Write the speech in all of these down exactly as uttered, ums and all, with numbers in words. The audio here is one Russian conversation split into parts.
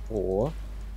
О.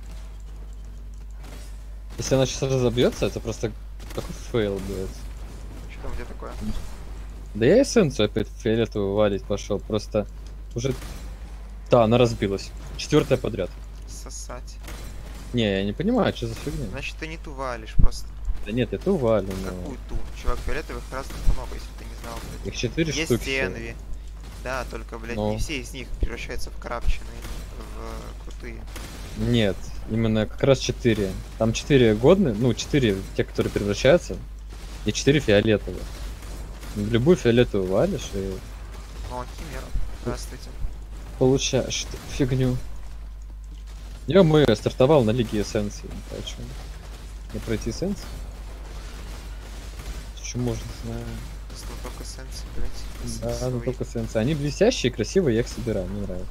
Если она сейчас разобьется, это просто такой фейл будет. Что там, где такое? Да я эссенцию опять фиолетовую валить пошел. Просто уже. Да, она разбилась. Четвертая подряд. Сосать. Не, я не понимаю, что за фигня. Значит, ты не ту валишь просто. Да нет, я ту валю, но. Какую ту? Чувак, фиолетовых разных много, если ты не знал, блядь. Их четыре Есть штуки. всего. Энви. Да, только, блядь, Ну. не все из них превращаются в крапченые, в крутые. Нет, именно как раз четыре. Там четыре годные, ну, четыре те, которые превращаются, и четыре фиолетовых. В любую фиолетовую валишь и О, Химера. Здравствуйте. получаешь фигню. Я мы стартовал на Лиге Эссенции, хочу. Не пройти эссенцию? Что можно, знаю. Просто только сенсы, блядь. Да, ну Свои. только эссенции. Они блестящие, красивые, я их собираю, мне нравится.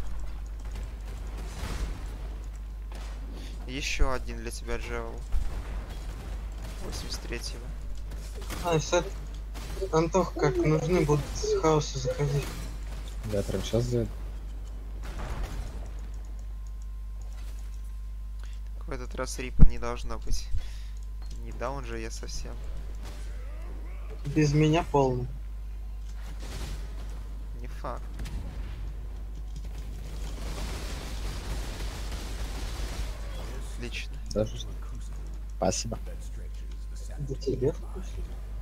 Еще один для тебя, Джевел. восемьдесят третьего. А, сет. Антох, как нужны будут с хаоса заходить. Я прям сейчас за В этот раз рипа не должно быть. Не даун же я совсем. Без меня полный. Не факт. Отлично. даже. Спасибо. Да тебе вкусно.